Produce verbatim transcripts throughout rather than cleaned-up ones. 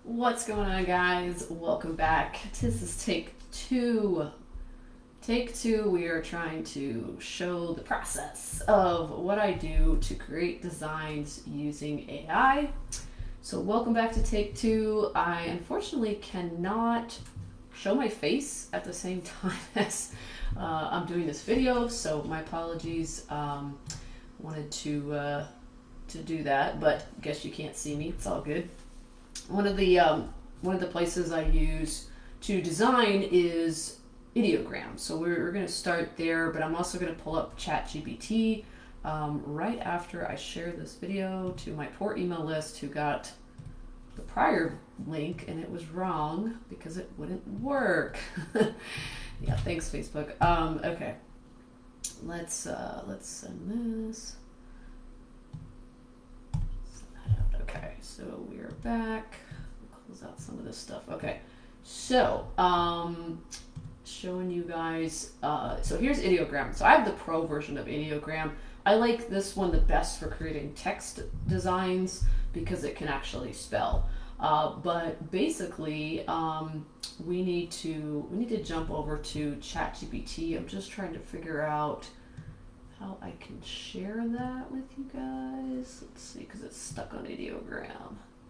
What's going on, guys? Welcome back. This is take two. Take two, we are trying to show the process of what I do to create designs using A I. So welcome back to take two. I unfortunately cannot show my face at the same time as uh, I'm doing this video, so my apologies. Um, wanted to uh, to do that, but I guess you can't see me. It's all good. One of the um, one of the places I use to design is ideograms. So we're, we're going to start there, but I'm also going to pull up ChatGPT um, right after I share this video to my poor email list who got the prior link and it was wrong because it wouldn't work. Yeah, thanks Facebook. Um, okay, let's uh, let's send this. Okay, so we are back. We'll close out some of this stuff. Okay, so um, showing you guys. Uh, so here's ideogram. So I have the pro version of ideogram. I like this one the best for creating text designs because it can actually spell. Uh, but basically, um, we need to we need to jump over to ChatGPT. I'm just trying to figure out how I can share that with you guys. Let's see, because it's stuck on ideogram.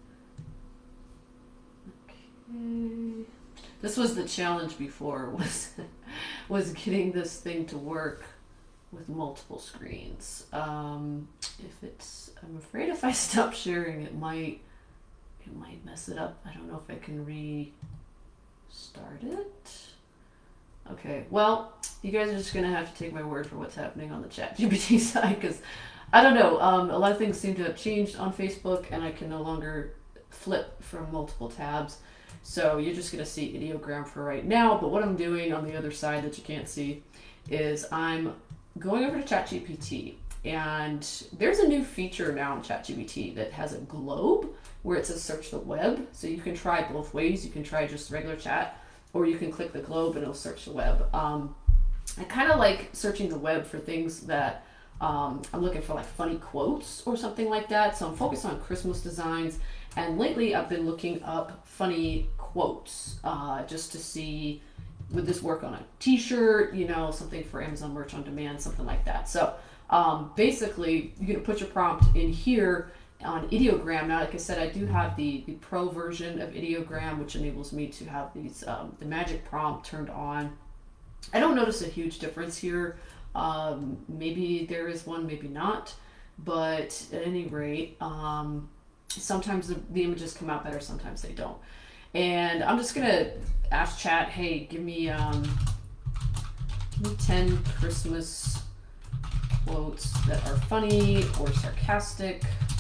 Okay. This was the challenge before, was was getting this thing to work with multiple screens. Um, if it's, I'm afraid if I stop sharing, it might, it might mess it up. I don't know if I can restart it. Okay, well, you guys are just going to have to take my word for what's happening on the ChatGPT side, because I don't know, um, a lot of things seem to have changed on Facebook, and I can no longer flip from multiple tabs. So you're just going to see ideogram for right now, but what I'm doing on the other side that you can't see is I'm going over to ChatGPT, and there's a new feature now in ChatGPT that has a globe where it says search the web, so you can try both ways. You can try just regular chat, or you can click the globe and it'll search the web. Um, I kind of like searching the web for things that um, I'm looking for, like funny quotes or something like that. So I'm focused on Christmas designs, and lately I've been looking up funny quotes uh, just to see, would this work on a t-shirt, you know, something for Amazon Merch on Demand, something like that. So um, basically you're gonna put your prompt in here on ideogram. Now, like I said, I do have the, the pro version of ideogram, which enables me to have these um, the magic prompt turned on. I don't notice a huge difference here. Um, maybe there is one, maybe not, but at any rate, um, sometimes the, the images come out better, sometimes they don't. And I'm just gonna ask chat, hey, give me, um, give me ten Christmas quotes that are funny or sarcastic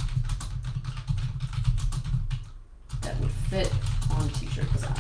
that would fit on t-shirt design.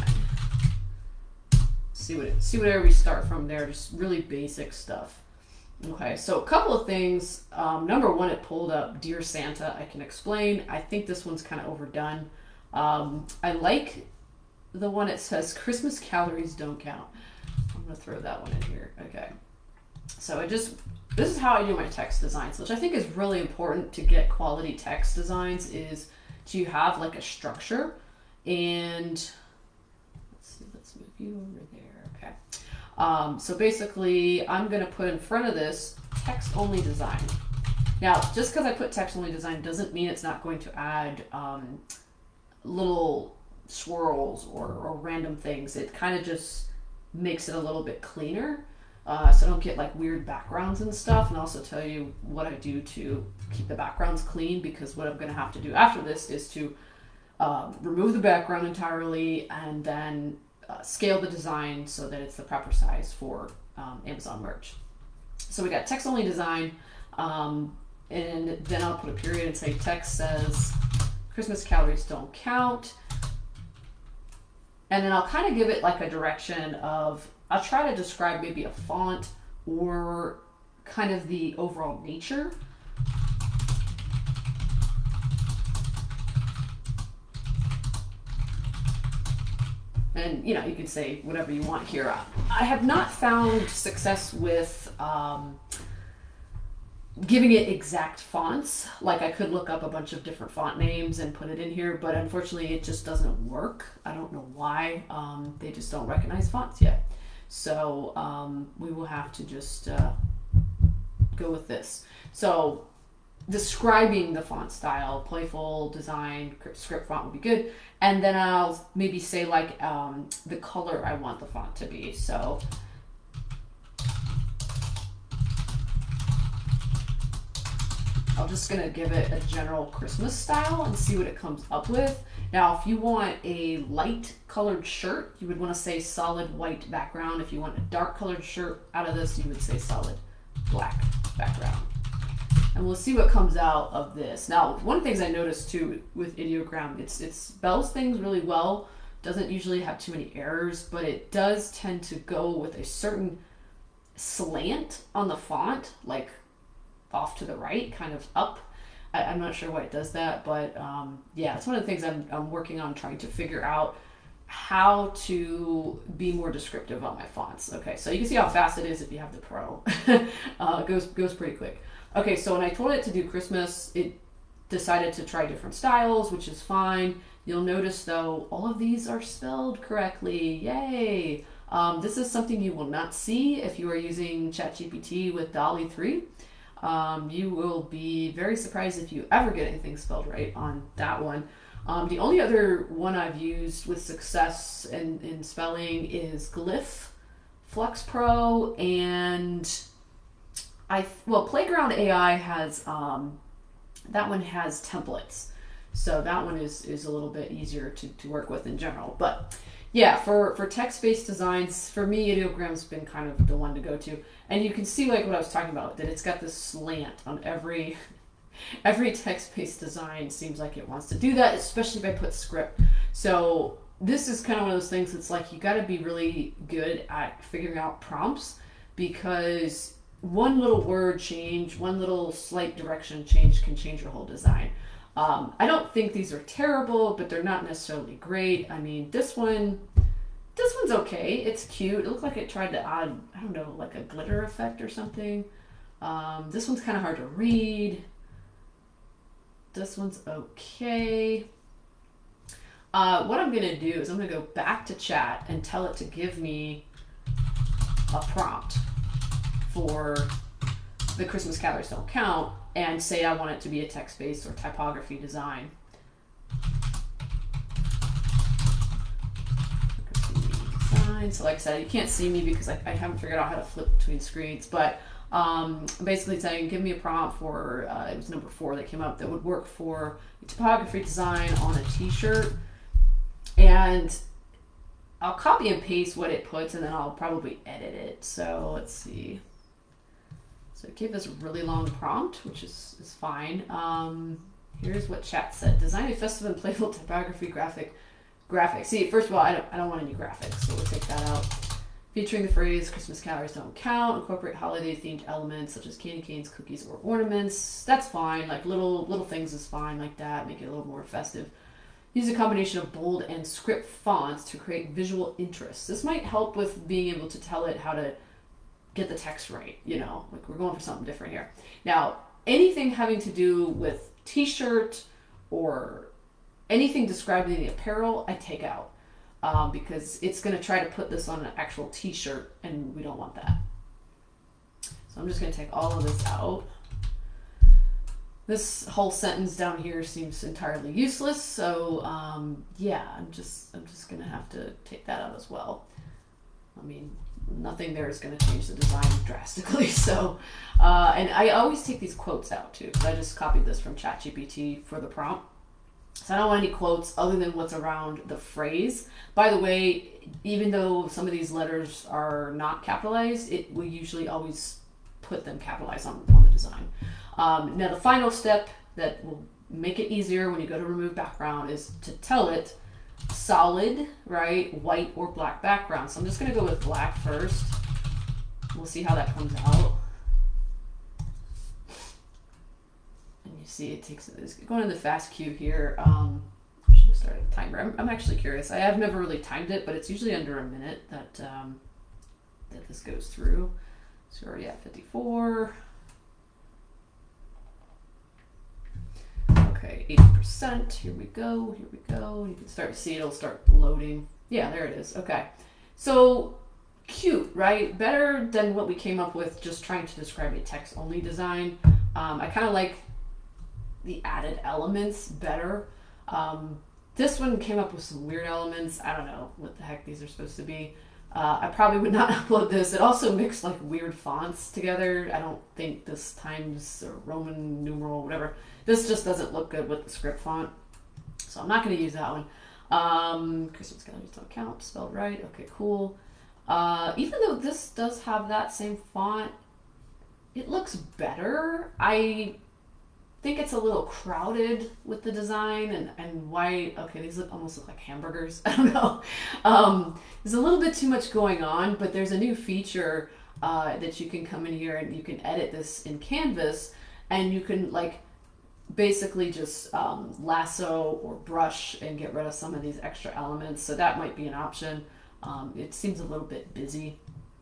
See what it, see whatever we start from there, just really basic stuff. Okay, so a couple of things. Um, number one, it pulled up Dear Santa. I can explain. I think this one's kind of overdone. Um, I like the one that says Christmas calories don't count. I'm gonna throw that one in here. Okay, so I just, this is how I do my text designs, which I think is really important to get quality text designs, is to have like a structure. And let's see, let's move you over there. Okay. Um, so basically I'm going to put in front of this text only design. Now, just because I put text only design doesn't mean it's not going to add um, little swirls or, or random things. It kind of just makes it a little bit cleaner. Uh, so I don't get like weird backgrounds and stuff, and also tell you what I do to keep the backgrounds clean, because what I'm going to have to do after this is to um, remove the background entirely and then uh, scale the design so that it's the proper size for um, Amazon Merch. So we got text only design, um, and then I'll put a period and say text says Christmas calories don't count, and then I'll kind of give it like a direction of, I'll try to describe maybe a font or kind of the overall nature. And, you know, you can say whatever you want here. I have not found success with um, giving it exact fonts. Like I could look up a bunch of different font names and put it in here, but unfortunately it just doesn't work. I don't know why. Um, they just don't recognize fonts yet. So um, we will have to just uh, go with this. So describing the font style, playful design, script font would be good. And then I'll maybe say like um, the color I want the font to be. So I'm just gonna give it a general Christmas style and see what it comes up with. Now, if you want a light colored shirt, you would want to say solid white background. If you want a dark colored shirt out of this, you would say solid black background. And we'll see what comes out of this. Now, one of the things I noticed too with Ideogram, it's it spells things really well, doesn't usually have too many errors, but it does tend to go with a certain slant on the font, like off to the right, kind of up. I, I'm not sure why it does that, but um, yeah, it's one of the things I'm, I'm working on trying to figure out how to be more descriptive on my fonts. Okay, so you can see how fast it is if you have the Pro. uh, it goes, goes pretty quick. Okay, so when I told it to do Christmas, it decided to try different styles, which is fine. You'll notice though, all of these are spelled correctly. Yay! Um, this is something you will not see if you are using ChatGPT with DALL-E three. Um, you will be very surprised if you ever get anything spelled right on that one. Um, the only other one I've used with success in, in spelling is Glyph, Flux Pro, and I, well, Playground A I has, um, that one has templates. So that one is, is a little bit easier to, to work with in general. But yeah, for, for text-based designs, for me, Ideogram's been kind of the one to go to. And you can see like what I was talking about, that it's got this slant on every, every text-based design seems like it wants to do that, especially if I put script. So this is kind of one of those things that's like, you gotta be really good at figuring out prompts, because one little word change, one little slight direction change can change your whole design. Um, I don't think these are terrible, but they're not necessarily great. I mean, this one, this one's okay. It's cute. It looked like it tried to add, I don't know, like a glitter effect or something. Um, this one's kind of hard to read. This one's okay. Uh, what I'm going to do is I'm going to go back to chat and tell it to give me a prompt for the Christmas Calories Don't Count, and say I want it to be a text-based or typography design. So like I said, you can't see me because I, I haven't figured out how to flip between screens, but um, basically saying, give me a prompt for, uh, it was number four that came up, that would work for a typography design on a t-shirt. And I'll copy and paste what it puts, and then I'll probably edit it. So let's see. So it gave us a really long prompt, which is, is fine. Um, here's what chat said. Design a festive and playful typography graphic. Graphic. See, first of all, I don't, I don't want any graphics, so we'll take that out. Featuring the phrase, Christmas calories don't count. Incorporate holiday-themed elements such as candy canes, cookies, or ornaments. That's fine. Like little, little things is fine like that. Make it a little more festive. Use a combination of bold and script fonts to create visual interest. This might help with being able to tell it how to get the text right, you know, like we're going for something different here. Now, anything having to do with t-shirt or anything describing the apparel, I take out um, because it's going to try to put this on an actual t-shirt, and we don't want that. So I'm just going to take all of this out. This whole sentence down here seems entirely useless, so um, yeah, I'm just I'm just going to have to take that out as well. I mean, nothing there is going to change the design drastically. So, uh, and I always take these quotes out too, because I just copied this from ChatGPT for the prompt. So I don't want any quotes other than what's around the phrase. By the way, even though some of these letters are not capitalized, it will usually always put them capitalized on, on the design. Um, now the final step that will make it easier when you go to remove background is to tell it solid, right, white or black background. So I'm just going to go with black first. We'll see how that comes out. And you see it takes, it's going in the fast queue here. Um, I should have started a timer. I'm, I'm actually curious. I have never really timed it, but it's usually under a minute that, um, that this goes through. So we're already at fifty-four. Okay, eighty percent. Here we go. Here we go. You can start to see it'll start loading. Yeah, there it is. Okay. So cute, right? Better than what we came up with just trying to describe a text-only design. Um, I kind of like the added elements better. Um, this one came up with some weird elements. I don't know what the heck these are supposed to be. Uh, I probably would not upload this. It also mixed like weird fonts together. I don't think this Times or Roman numeral, whatever. This just doesn't look good with the script font. So I'm not going to use that one. Um, Christmas calendars don't count, spelled right. Okay, cool. Uh, even though this does have that same font, it looks better. I think it's a little crowded with the design and, and why, okay, these look almost look like hamburgers. I don't know. Um, there's a little bit too much going on, but there's a new feature uh, that you can come in here and you can edit this in Canvas and you can like basically just um, lasso or brush and get rid of some of these extra elements. So that might be an option. Um, it seems a little bit busy.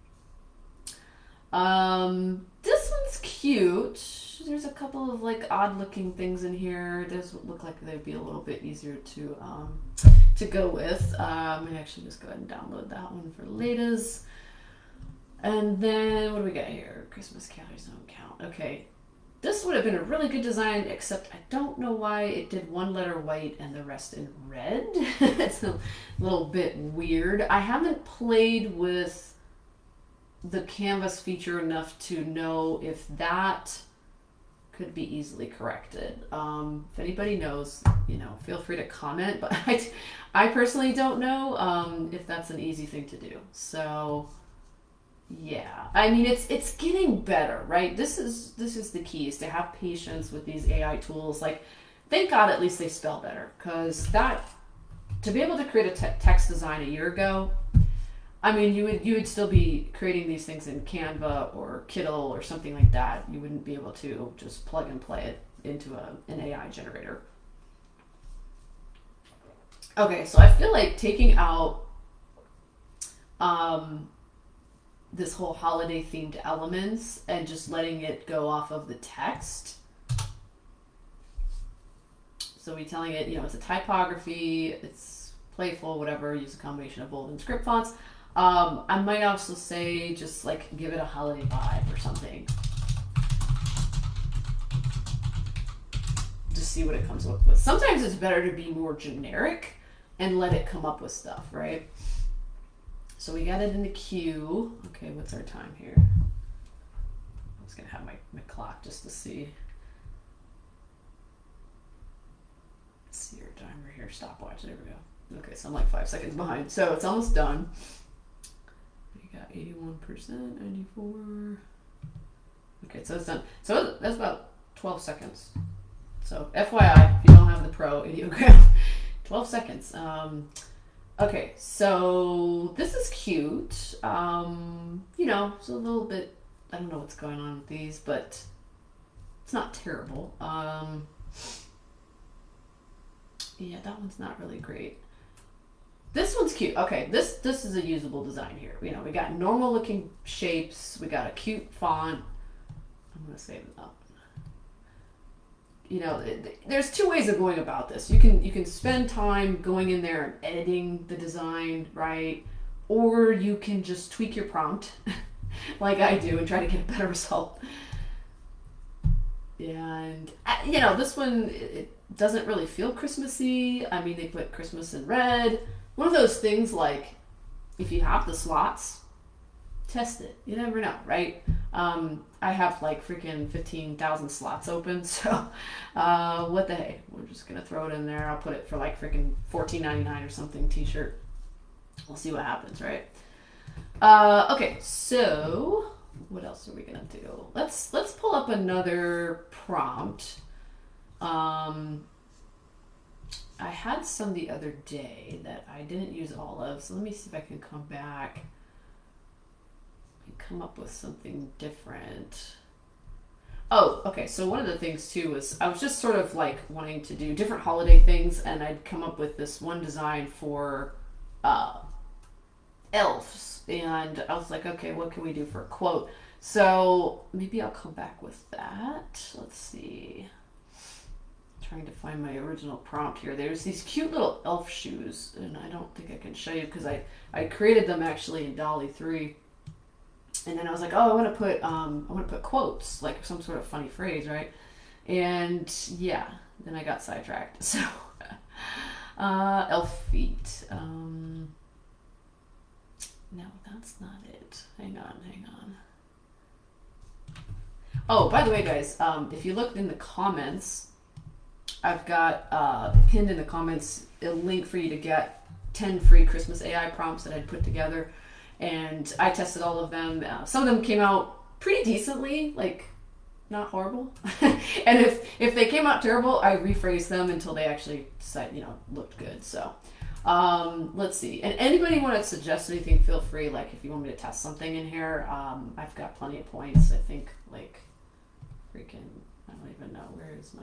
Um, this one's cute. There's a couple of like odd looking things in here. Those would look like they'd be a little bit easier to um, to go with. Um, I actually just go ahead and download that one for latest. And then what do we got here? Christmas calendars don't count. Okay. This would have been a really good design, except I don't know why it did one letter white and the rest in red. It's a little bit weird. I haven't played with the canvas feature enough to know if that could be easily corrected. Um, if anybody knows, you know, feel free to comment, but I, I personally don't know um, if that's an easy thing to do. So yeah, I mean, it's it's getting better, right? This is this is the key, is to have patience with these A I tools. Like, thank God at least they spell better, because that, to be able to create a te text design a year ago, I mean, you would you would still be creating these things in Canva or Kittl or something like that. You wouldn't be able to just plug and play it into a, an A I generator. Okay, so I feel like taking out um, this whole holiday themed elements and just letting it go off of the text. So we telling it, you know, it's a typography, it's playful, whatever, use a combination of bold and script fonts. Um, I might also say just like give it a holiday vibe or something. Just see what it comes up with. Sometimes it's better to be more generic and let it come up with stuff, right? So we got it in the queue. Okay, what's our time here? I was gonna have my, my clock just to see. Let's see your timer here, stopwatch, there we go. Okay, so I'm like five seconds behind. So it's almost done. We got eighty-one percent, ninety-four. Okay, so it's done. So that's about twelve seconds. So F Y I, if you don't have the Pro Ideogram, twelve seconds. Um, Okay, so this is cute. Um, you know, it's a little bit, I don't know what's going on with these, but it's not terrible. Um, yeah, that one's not really great. This one's cute. Okay, this this is a usable design here. You know, we got normal looking shapes. We got a cute font. I'm gonna save it up. You know, there's two ways of going about this. You can you can spend time going in there and editing the design, right? Or you can just tweak your prompt like I do and try to get a better result. And, you know, this one, it doesn't really feel Christmassy. I mean, they put Christmas in red. One of those things like, if you have the slots, test it. You never know, right? Um, I have like freaking fifteen thousand slots open, so uh, what the hey? We're just gonna throw it in there. I'll put it for like freaking fourteen ninety-nine or something t-shirt. We'll see what happens, right? Uh, okay, so what else are we gonna do? Let's let's pull up another prompt. Um, I had some the other day that I didn't use all of, so let me see if I can come back and come up with something different. Oh, okay, so one of the things too was I was just sort of like wanting to do different holiday things, and I'd come up with this one design for uh, elves, and I was like, okay, what can we do for a quote? So maybe I'll come back with that. Let's see. trying to find my original prompt here. There's these cute little elf shoes, and I don't think I can show you because I, I created them actually in DALL-E three. And then I was like, oh, I want to put um, I want to put quotes, like some sort of funny phrase, right? And yeah, then I got sidetracked. So, uh, elf feet. Um, no, that's not it. Hang on, hang on. Oh, by the way, guys, um, if you looked in the comments, I've got uh, pinned in the comments a link for you to get ten free Christmas A I prompts that I'd put together. And I tested all of them. Uh, some of them came out pretty decently, like not horrible. And if if they came out terrible, I rephrased them until they actually, you know, looked good. So um, let's see. And anybody want to suggest anything? Feel free. Like if you want me to test something in here, um, I've got plenty of points. I think like freaking, I don't even know where is my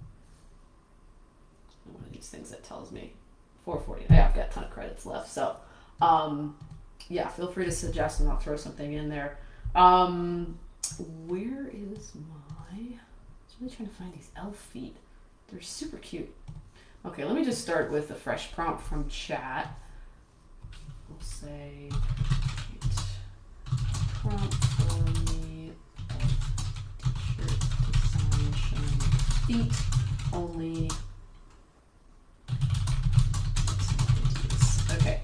one of these things that tells me four forty. Yeah, I've got a ton of credits left. So. Um, Yeah, feel free to suggest and I'll throw something in there. Um, where is my... I was really trying to find these elf feet. They're super cute. Okay, let me just start with a fresh prompt from chat. We'll say... Prompt for me of t-shirt design showing feet only. Okay.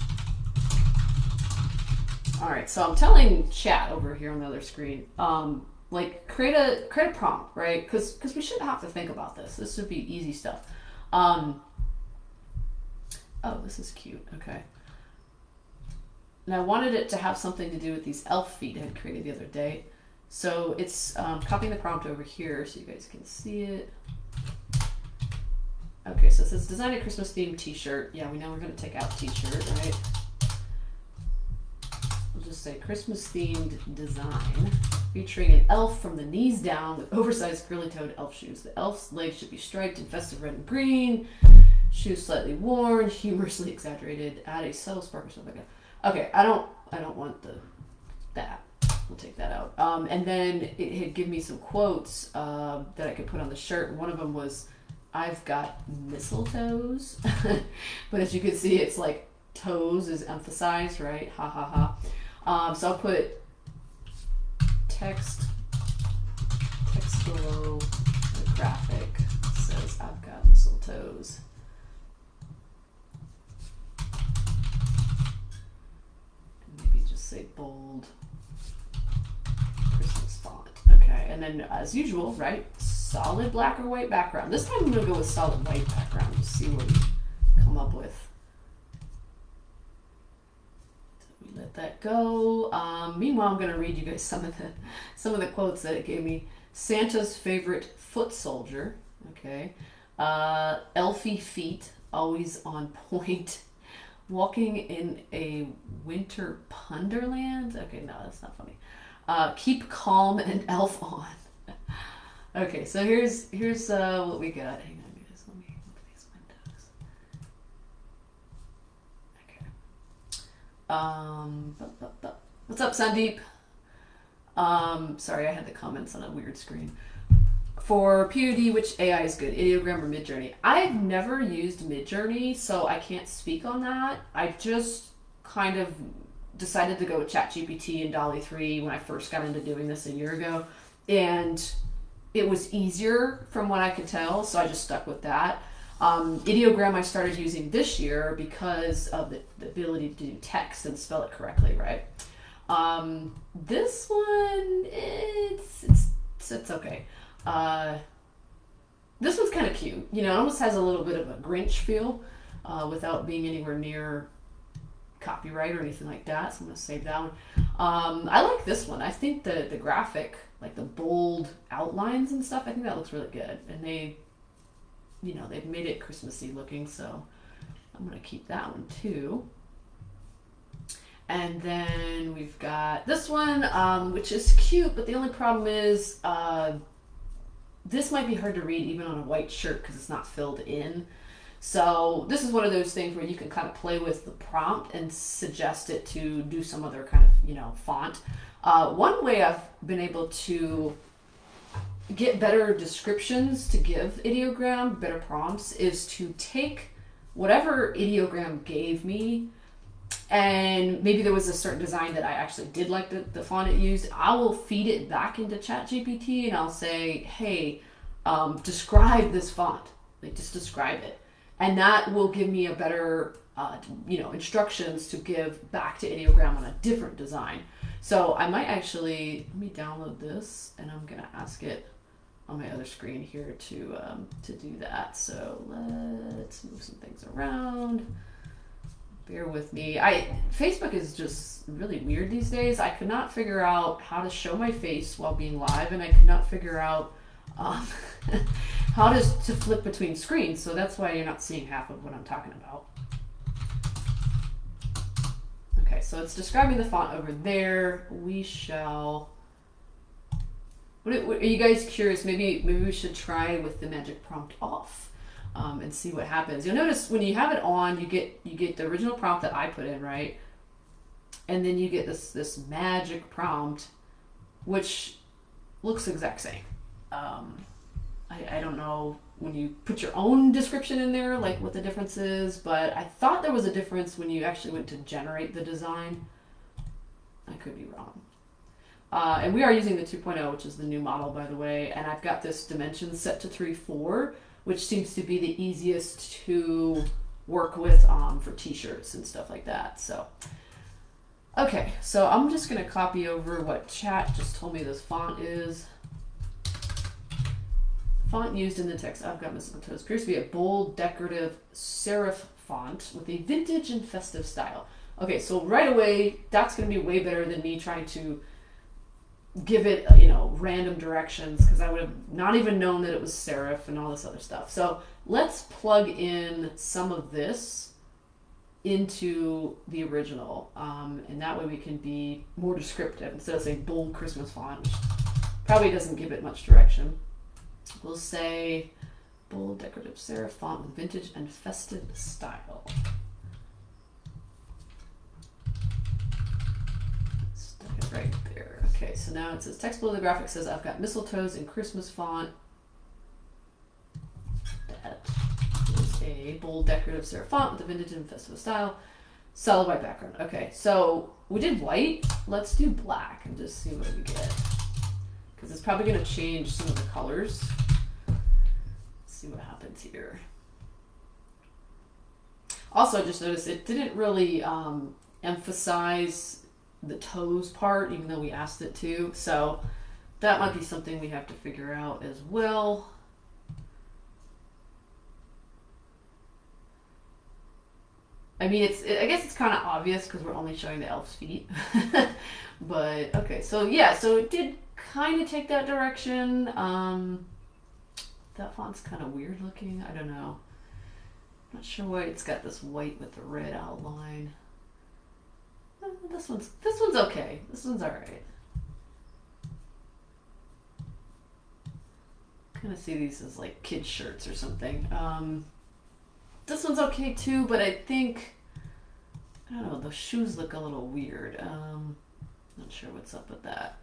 All right, so I'm telling chat over here on the other screen, um, like create a create a prompt, right? Because because we shouldn't have to think about this. This would be easy stuff. Um, oh, this is cute. Okay. And I wanted it to have something to do with these elf feet I had created the other day. So it's um, copying the prompt over here so you guys can see it. Okay, so it says design a Christmas themed t-shirt. Yeah, we know we're going to take out t-shirt, right? We'll just say Christmas themed design featuring an elf from the knees down with oversized curly toed elf shoes. The elf's legs should be striped in festive red and green. Shoes slightly worn, humorously exaggerated. Add a subtle spark or something like that. Okay, I don't I don't want the that. We'll take that out. Um, and then it had given me some quotes uh, that I could put on the shirt. And one of them was, I've got mistletoes. But as you can see, it's like toes is emphasized, right? Ha ha ha. Um, so I'll put text, text below the graphic says I've got mistletoes. And maybe just say bold Christmas font. Okay, and then as usual, right? Solid black or white background. This time I'm gonna go with solid white background to see what we come up with. Let that go. Um, meanwhile, I'm going to read you guys some of the some of the quotes that it gave me. Santa's favorite foot soldier. Okay. Uh, elfy feet, always on point. Walking in a winter punderland. Okay, no, that's not funny. Uh, keep calm and elf on. Okay, so here's here's uh, what we got. Hang on, guys. Let me look at these windows. Um, bu- bu- bu- what's up, Sandeep? Um, sorry, I had the comments on a weird screen. For P O D, which A I is good, Ideogram or Midjourney? I've never used Midjourney, so I can't speak on that. I just kind of decided to go with ChatGPT and DALL-E three when I first got into doing this a year ago, and it was easier from what I could tell, so I just stuck with that. Um, Ideogram I started using this year because of the, the ability to do text and spell it correctly, right? Um, this one, it's, it's, it's, it's okay. Uh, this one's kind of cute. You know, it almost has a little bit of a Grinch feel uh, without being anywhere near copyright or anything like that, so I'm going to save that one. Um, I like this one. I think the, the graphic, like the bold outlines and stuff, I think that looks really good. And they... you know, they've made it Christmassy looking, so I'm going to keep that one too. And then we've got this one, um, which is cute, but the only problem is uh, this might be hard to read even on a white shirt because it's not filled in. So this is one of those things where you can kind of play with the prompt and suggest it to do some other kind of, you know, font. Uh, one way I've been able to get better descriptions to give ideogram, better prompts, is to take whatever ideogram gave me, and maybe there was a certain design that I actually did like the, the font it used, I will feed it back into ChatGPT and I'll say, hey, um, describe this font. Like, just describe it. And that will give me a better, uh, you know, instructions to give back to ideogram on a different design. So I might actually, let me download this, and I'm going to ask it on my other screen here to um, to do that. So let's move some things around. Bear with me. I Facebook is just really weird these days. I could not figure out how to show my face while being live, and I could not figure out um, how to, to flip between screens. So that's why you're not seeing half of what I'm talking about. Okay, so it's describing the font over there. We shall... What, what, are you guys curious? Maybe maybe we should try with the magic prompt off um, and see what happens. You'll notice when you have it on, you get you get the original prompt that I put in, right? And then you get this this magic prompt, which looks the exact same. Um, I, I don't know when you put your own description in there, like what the difference is, but I thought there was a difference when you actually went to generate the design. I could be wrong. Uh, and we are using the two point oh, which is the new model, by the way. And I've got this dimension set to three four, which seems to be the easiest to work with um, for t-shirts and stuff like that. So, okay, so I'm just going to copy over what chat just told me this font is. Font used in the text. I've got mistletoe. Appears to be a bold, decorative serif font with a vintage and festive style. Okay, so right away, that's going to be way better than me trying to give it, you know, random directions, because I would have not even known that it was serif and all this other stuff. So let's plug in some of this into the original, um, and that way we can be more descriptive instead of saying bold Christmas font, which probably doesn't give it much direction. We'll say bold decorative serif font with vintage and festive style. Stuck it right there. Okay, so now it says text below the graphic says I've got mistletoes in Christmas font. That is a bold decorative serif font with a vintage and festive style. Solid white background. Okay, so we did white. Let's do black and just see what we get, because it's probably going to change some of the colors. Let's see what happens here. Also, I just noticed it didn't really um, emphasize the toes part, even though we asked it to. So that might be something we have to figure out as well. I mean, it's, I guess it's kind of obvious because we're only showing the elf's feet. But okay, so yeah, so it did kind of take that direction. Um, that font's kind of weird looking. I don't know. Not sure why it's got this white with the red outline. Uh, this one's this one's okay. This one's all right. Kind of see these as like kids shirts or something. Um, this one's okay too, but I think, I don't know, the shoes look a little weird. Um, not sure what's up with that.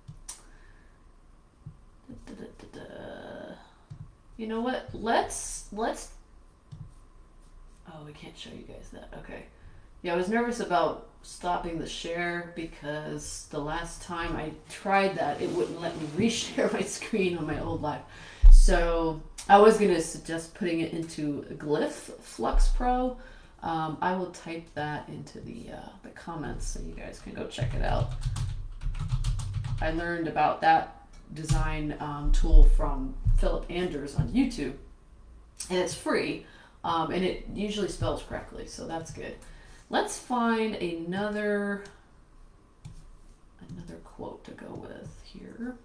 Da, da, da, da, da. You know what? Let's let's. Oh, we can't show you guys that. Okay. Yeah, I was nervous about stopping the share because the last time I tried that, it wouldn't let me reshare my screen on my old live. So I was going to suggest putting it into Glyph Flux Pro. Um, I will type that into the, uh, the comments so you guys can go check it out. I learned about that design um, tool from Philip Anders on YouTube, and it's free, um, and it usually spells correctly, so that's good. Let's find another another quote to go with here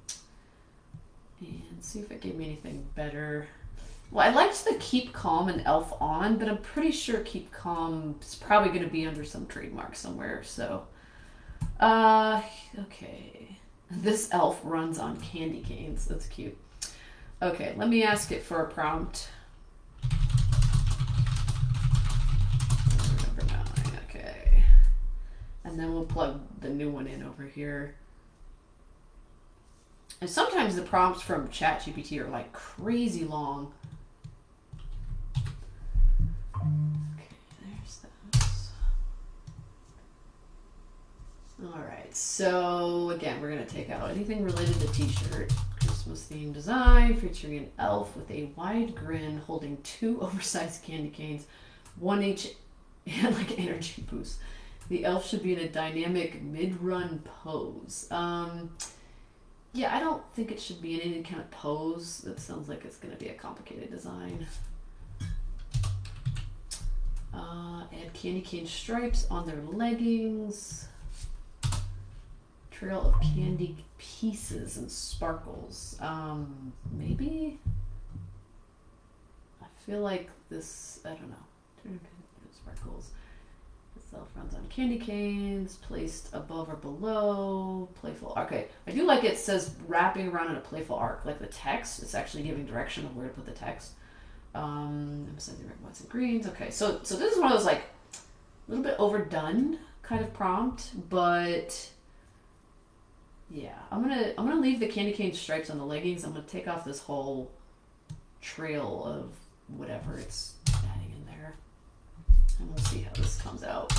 and see if it gave me anything better. Well, I liked the Keep Calm and Elf On, but I'm pretty sure Keep Calm is probably going to be under some trademark somewhere. So, uh, okay. This elf runs on candy canes. That's cute. Okay, let me ask it for a prompt. Number nine, okay. And then we'll plug the new one in over here. And sometimes the prompts from ChatGPT are like crazy long. Okay, there's that. All right, so again, we're gonna take out anything related to t-shirt. Christmas themed design featuring an elf with a wide grin holding two oversized candy canes, one each, and like energy boost. The elf should be in a dynamic mid-run pose. Um, yeah, I don't think it should be in any kind of pose. That sounds like it's going to be a complicated design. Uh, add candy cane stripes on their leggings. Trail of candy pieces and sparkles. Um, maybe? I feel like this, I don't know. Sparkles. Itself runs on candy canes, placed above or below, playful. Okay, I do like it says wrapping around in a playful arc, like the text. It's actually giving direction of where to put the text. Um, emphasizing red, whites, and greens. Okay, so so this is one of those like a little bit overdone kind of prompt, but yeah, I'm gonna I'm gonna leave the candy cane stripes on the leggings. I'm gonna take off this whole trail of whatever it's adding in there. And we'll see how this comes out.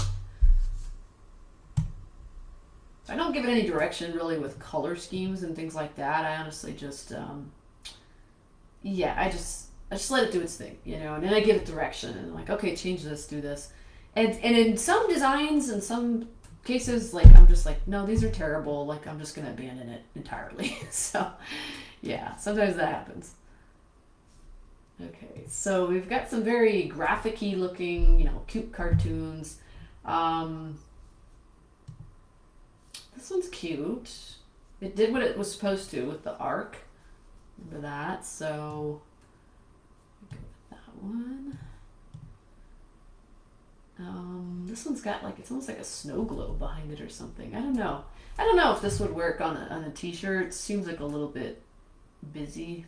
So I don't give it any direction really with color schemes and things like that. I honestly just, um, yeah, I just, I just let it do its thing, you know, and then I give it direction and I'm like, okay, change this, do this. And, and in some designs, in some cases, like, I'm just like, no, these are terrible. Like, I'm just going to abandon it entirely. So yeah, sometimes that happens. Okay, so we've got some very graphic-y looking, you know, cute cartoons. Um, this one's cute. It did what it was supposed to with the arc. Remember that? So, go with that one. Um, this one's got like, it's almost like a snow globe behind it or something. I don't know. I don't know if this would work on a, on a t-shirt. It seems like a little bit busy.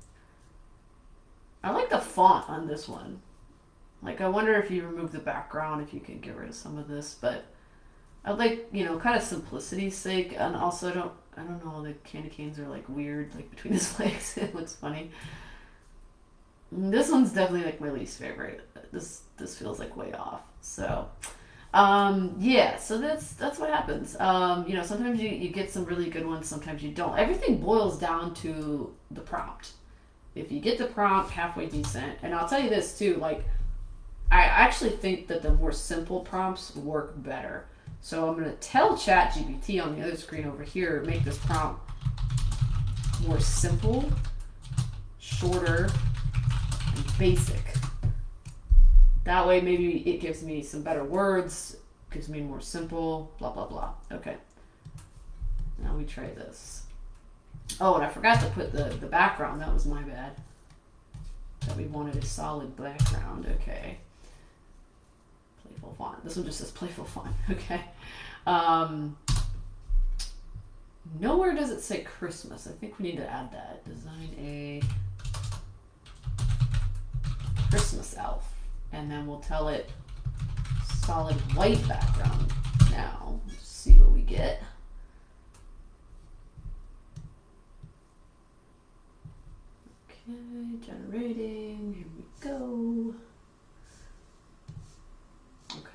I like the font on this one. Like, I wonder if you remove the background, if you can get rid of some of this, but I like, you know, kind of simplicity's sake, and also I don't, I don't know, the candy canes are like weird, like between his legs. It looks funny. This one's definitely like my least favorite. This, this feels like way off. So, um, yeah, so that's, that's what happens. Um, you know, sometimes you, you get some really good ones, sometimes you don't. Everything boils down to the prompt. If you get the prompt halfway decent, and I'll tell you this too, like, I actually think that the more simple prompts work better. So I'm going to tell ChatGPT on the other screen over here, make this prompt more simple, shorter, and basic. That way maybe it gives me some better words, gives me more simple, blah, blah, blah. Okay. Now we try this. Oh, and I forgot to put the, the background. That was my bad. That we wanted a solid background. Okay. Playful font. This one just says playful font. Okay. Um, nowhere does it say Christmas. I think we need to add that. Design a Christmas elf. And then we'll tell it solid white background. Now, let's see what we get. Okay, generating, here we go. Okay.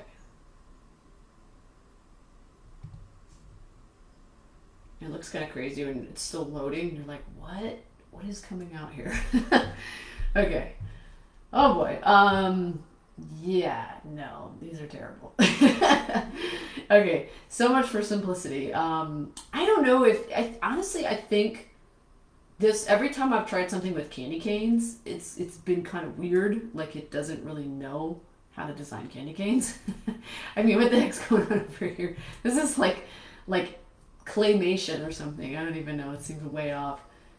It looks kind of crazy when it's still loading. You're like, what? What is coming out here? Okay. Oh boy. Um, yeah, no, these are terrible. Okay, so much for simplicity. Um, I don't know if, I, honestly, I think this, every time I've tried something with candy canes, it's it's been kind of weird. Like, it doesn't really know how to design candy canes. I mean, what the heck's going on over here? This is like like claymation or something. I don't even know. It seems way off.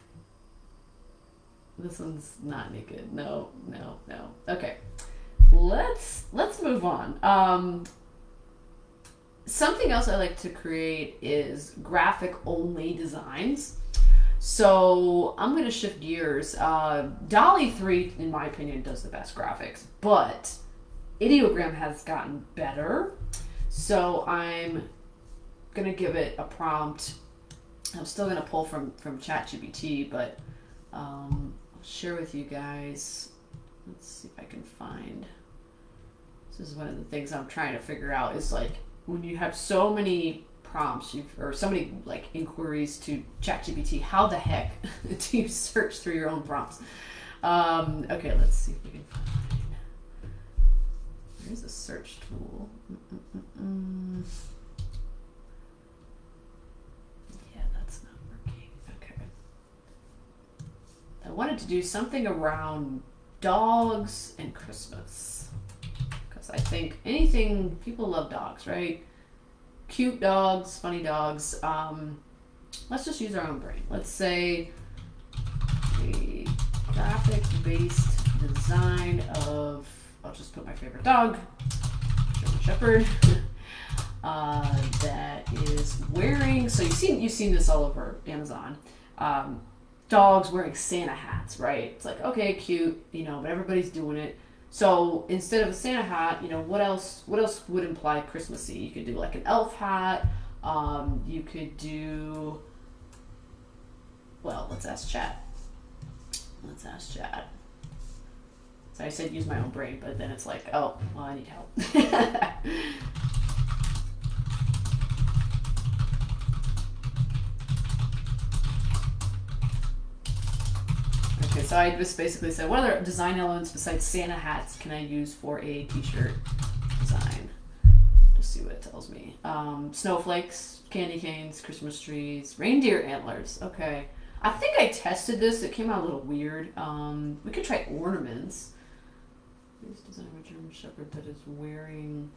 This one's not any good. No, no, no. Okay, let's let's move on. Um, something else I like to create is graphic only designs. So I'm going to shift gears. Uh, DALL-E three, in my opinion, does the best graphics, but Ideogram has gotten better. So I'm going to give it a prompt I'm still gonna pull from from ChatGPT, but um, I'll share with you guys. Let's see if I can find. This is one of the things I'm trying to figure out. Is like when you have so many prompts, you've, or so many like inquiries to ChatGPT, how the heck do you search through your own prompts? Um, okay, let's see if we can find. There's a search tool. Mm-mm-mm-mm. Yeah, that's not working. Okay. I wanted to do something around dogs and Christmas. Because I think anything, people love dogs, right? Cute dogs, funny dogs. Um, let's just use our own brain. Let's say a graphic-based design of, I'll just put my favorite dog, German Shepherd, uh, that is wearing, so you've seen, you've seen this all over Amazon, um, dogs wearing Santa hats, right? It's like, okay, cute, you know, but everybody's doing it. So instead of a Santa hat, you know, what else, what else would imply Christmassy? You could do like an elf hat, um, you could do, well, let's ask Chat. Let's ask Chat. So I said use my own brain, but then it's like, oh, well, I need help. Okay, so I just basically said, what other design elements besides Santa hats can I use for a t-shirt design? Just see what it tells me. Um, snowflakes, candy canes, Christmas trees, reindeer antlers. Okay. I think I tested this. It came out a little weird. Um, we could try ornaments. Please design a German Shepherd that is wearing...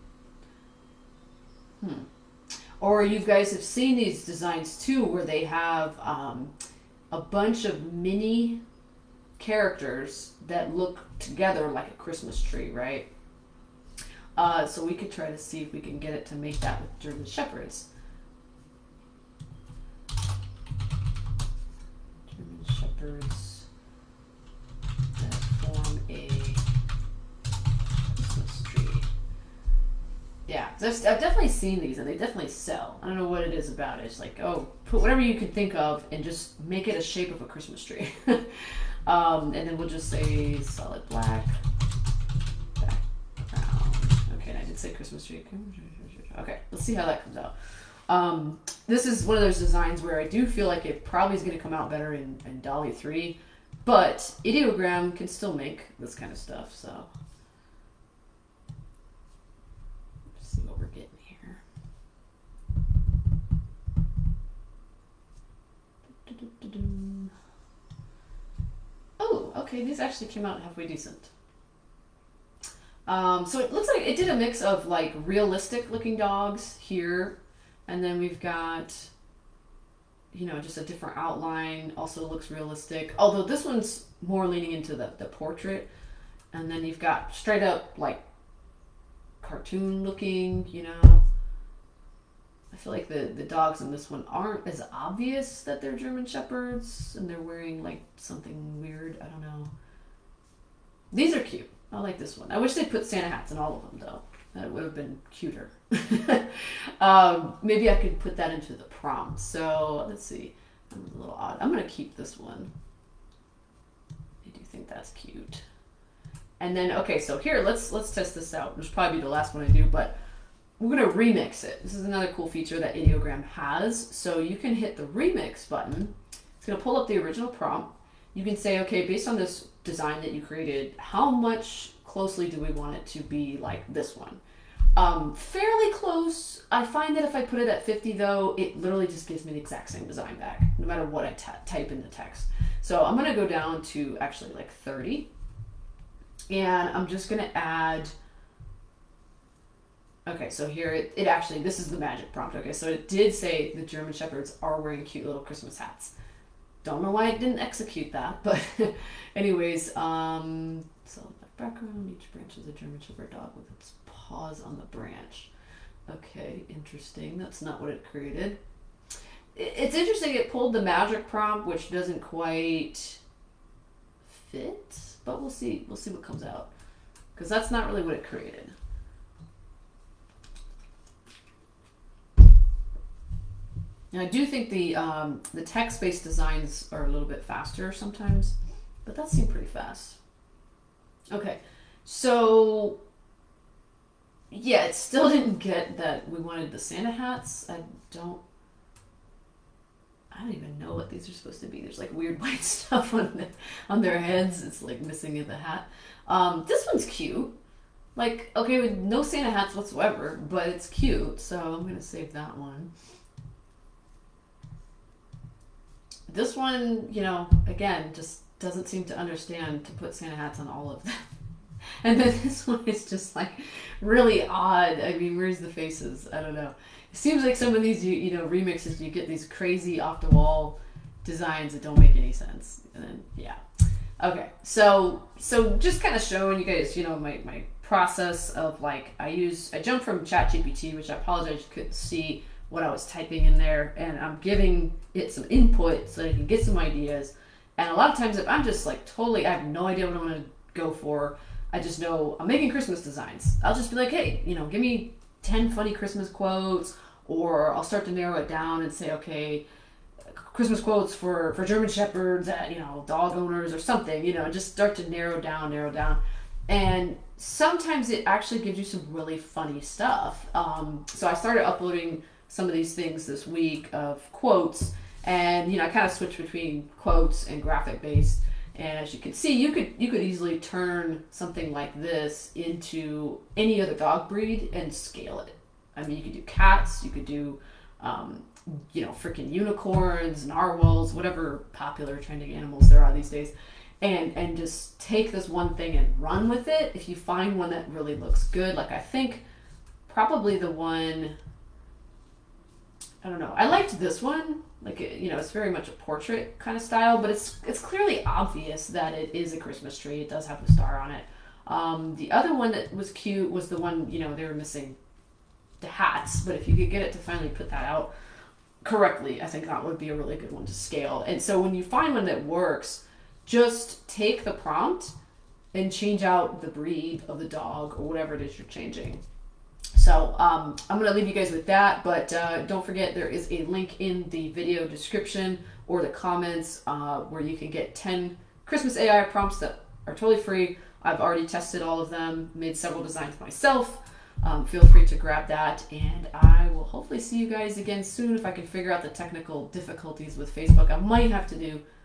Hmm. Or you guys have seen these designs too, where they have um, a bunch of mini characters that look together like a Christmas tree, right? Uh, so we could try to see if we can get it to make that with German Shepherds. German Shepherds that form a Christmas tree. Yeah, I've, I've definitely seen these and they definitely sell. I don't know what it is about it. It's like, oh, put whatever you can think of and just make it a shape of a Christmas tree. Um, and then we'll just say solid black background. Okay, and I did say Christmas tree. Okay, let's see how that comes out. Um, this is one of those designs where I do feel like it probably is going to come out better in, in DALL-E three, but Ideogram can still make this kind of stuff, so. Let's see what we're getting here. Do-do-do-do. Oh, okay, these actually came out halfway decent. Um, so it looks like it did a mix of like realistic looking dogs here, and then we've got, you know, just a different outline, also looks realistic. Although this one's more leaning into the, the portrait, and then you've got straight up like cartoon looking, you know. I feel like the, the dogs in this one aren't as obvious that they're German Shepherds and they're wearing like something weird. I don't know. These are cute. I like this one. I wish they'd put Santa hats in all of them though. That would have been cuter. um, maybe I could put that into the prompt. So let's see. That was a little odd. I'm going to keep this one. I do think that's cute. And then, okay, so here, let's let's test this out. This will probably be the last one I do, but we're going to remix it. This is another cool feature that Ideogram has. So you can hit the remix button. It's going to pull up the original prompt. You can say, okay, based on this design that you created, how much closely do we want it to be like this one? Um, fairly close. I find that if I put it at fifty though, it literally just gives me the exact same design back, no matter what I type in the text. So I'm going to go down to actually like thirty. And I'm just going to add... Okay, so here it, it actually, this is the magic prompt. Okay, so it did say the German Shepherds are wearing cute little Christmas hats. Don't know why it didn't execute that, but anyways, um, so background, each branch is a German Shepherd dog with its paws on the branch. Okay, interesting. That's not what it created. It, it's interesting, it pulled the magic prompt, which doesn't quite fit, but we'll see. We'll see what comes out, because that's not really what it created. Now I do think the um, the text-based designs are a little bit faster sometimes, but that seemed pretty fast. Okay, so yeah, it still didn't get that we wanted the Santa hats. I don't, I don't even know what these are supposed to be. There's like weird white stuff on the, on their heads. It's like missing in the hat. Um, this one's cute. Like, okay, with no Santa hats whatsoever, but it's cute, so I'm gonna save that one. This one, you know, again, just doesn't seem to understand to put Santa hats on all of them. And then this one is just like really odd. I mean, where's the faces? I don't know. It seems like some of these, you, you know, remixes, you get these crazy off the wall designs that don't make any sense. And then, yeah. Okay. So, so just kind of showing you guys, you know, my, my process of like, I use, I jumped from ChatGPT, which I apologize, you couldn't see what I was typing in there, and I'm giving it some input so that I can get some ideas. And a lot of times if I'm just like totally, I have no idea what I'm going to go for, I just know I'm making Christmas designs. I'll just be like, hey, you know, give me ten funny Christmas quotes, or I'll start to narrow it down and say, okay, Christmas quotes for, for German Shepherds, at, you know, dog owners or something, you know, just start to narrow down, narrow down. And sometimes it actually gives you some really funny stuff. Um, so I started uploading some of these things this week of quotes, and, you know, I kind of switched between quotes and graphic based. And as you can see, you could you could easily turn something like this into any other dog breed and scale it. I mean, you could do cats, you could do, um, you know, freaking unicorns, narwhals, whatever popular trending animals there are these days, and and just take this one thing and run with it. If you find one that really looks good, like I think probably the one, I don't know, I liked this one. Like, you know, it's very much a portrait kind of style, but it's it's clearly obvious that it is a Christmas tree. It does have the star on it. Um, the other one that was cute was the one, you know, they were missing the hats, but if you could get it to finally put that out correctly, I think that would be a really good one to scale. And so when you find one that works, just take the prompt and change out the breed of the dog or whatever it is you're changing. So um, I'm going to leave you guys with that, but uh, don't forget there is a link in the video description or the comments uh, where you can get ten Christmas A I prompts that are totally free. I've already tested all of them, made several designs myself. Um, feel free to grab that, and I will hopefully see you guys again soon if I can figure out the technical difficulties with Facebook. I might have to do